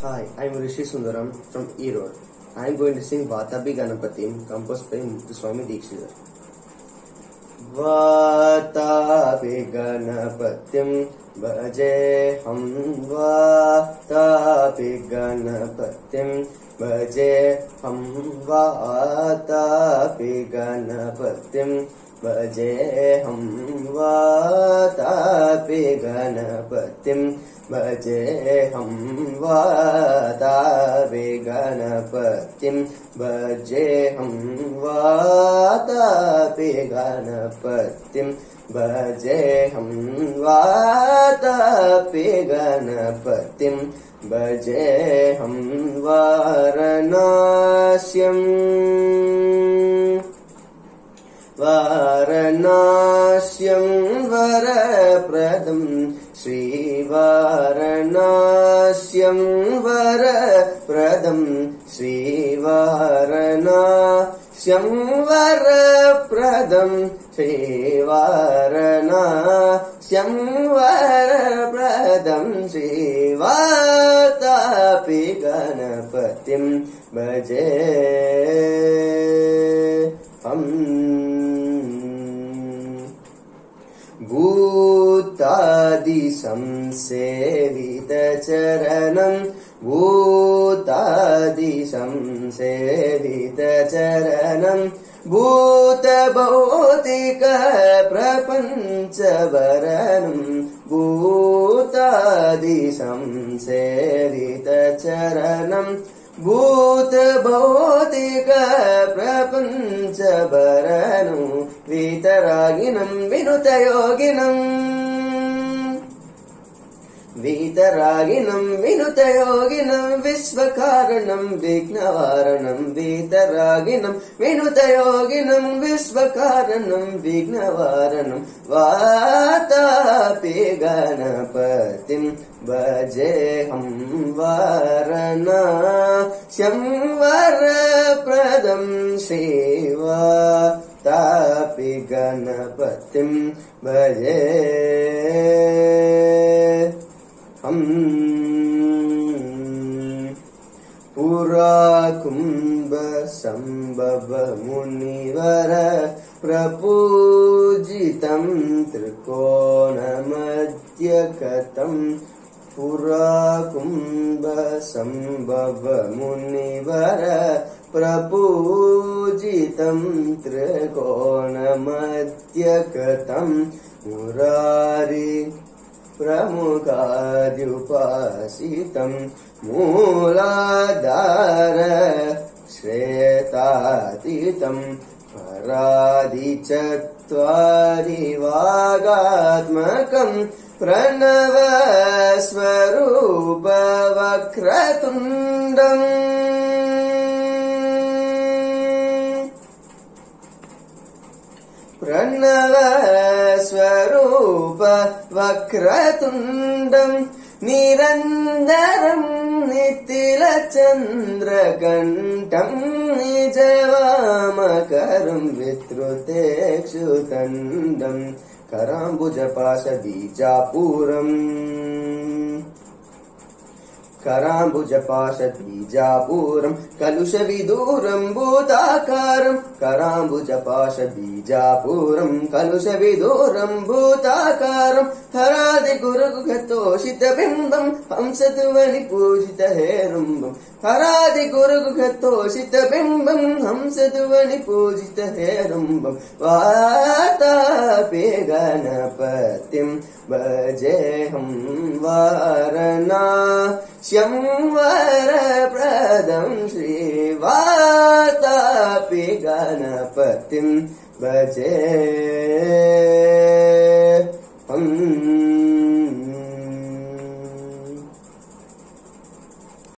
Hi, I'm Rishi Sundaram from Erode. I'm going to sing Vatapi Ganapatim, composed by Swami Dikshidhar. Vatapi Ganapatim Bhajeham Vatapi Ganapatim Bhajeham Vatapi Ganapatim Bhajeham Vatapi Ganapatim Bhajeham Vatapi Ganapatim Bhajeham Vatapi Ganapatim Bhajeham Vatapi Ganapatim Bhajeham Varanasyam Varapradam Sri Varanasyam Varapradam Sri Varanasyam Varapradam Sri Varanasyam Varapradam Sri Vatapi Ganapatim Bhajeham Bhutadi samsevita charanam Bhutadi samsevita charanam Bhuta bhautika prapancha varanam Bhutadi samsevita charanam Bhuta bhautika prapancha varanam Vitaraginam vinutayoginam Vitaraginam vinutayoginam Vishvakaranam vignavaranam Vitaraginam vinutayoginam Vishvakaranam vignavaranam Vatapi Ganapatim Bhajeham Varanasyam Varapradam Shiva Tapi Ganapatim Bhajeham Pura Kumbha Sambhava Munivara Prapujitam Trikona Madhyakatam Pura Kumbha Sambhava Munivara Prapujitam Trikona Madhyakatam Murari Pramukhadhyupasitam Mooladhara Shretatitam Paradichatvari Vagatmakam Pranava Swarupa Vakratundam Pranava Swarupa Vakratundam Nirandaram Nitila Chandra Kantam Nijavamakaram Vitrutekshutandam Karambujapasha Bijapuram Karambujapasha Bijapuram Kalushaviduram Bhutakaram Karambujapasha Bijapuram Kalushaviduram Bhutakaram Haradi Gurugatoshita Bimbam Hamsaduvani Pujita Herumbam Haradi Gurugatoshita Bimbam Hamsaduvani Pujita Herumbam Vatapi Ganapatim Bhajeham Varanasyam Varapradam Sri Vatapi Ganapatim Bhajeham